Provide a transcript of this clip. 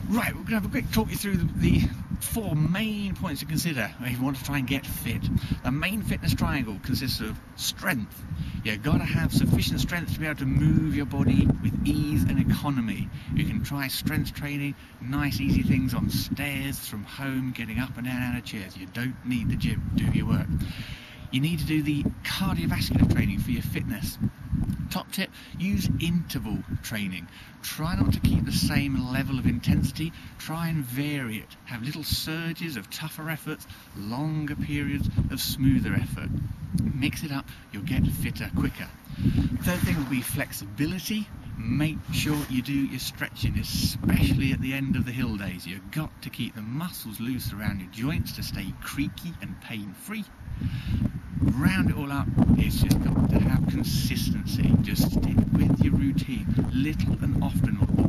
Right, we're going to have a quick talk you through the four main points to consider if you want to try and get fit. The main fitness triangle consists of strength. You've got to have sufficient strength to be able to move your body with ease and economy. You can try strength training, nice easy things on stairs from home, getting up and down out of chairs. You don't need the gym to do your work. You need to do the cardiovascular training for your fitness. Top tip, use interval training. Try not to keep the same level of intensity, try and vary it. Have little surges of tougher efforts, longer periods of smoother effort. Mix it up, you'll get fitter quicker. Third thing will be flexibility. Make sure you do your stretching, especially at the end of the hill days. You've got to keep the muscles loose around your joints to stay creaky and pain-free. Round it all up, it's just got to have consistency. Just stick with your routine. Little and often will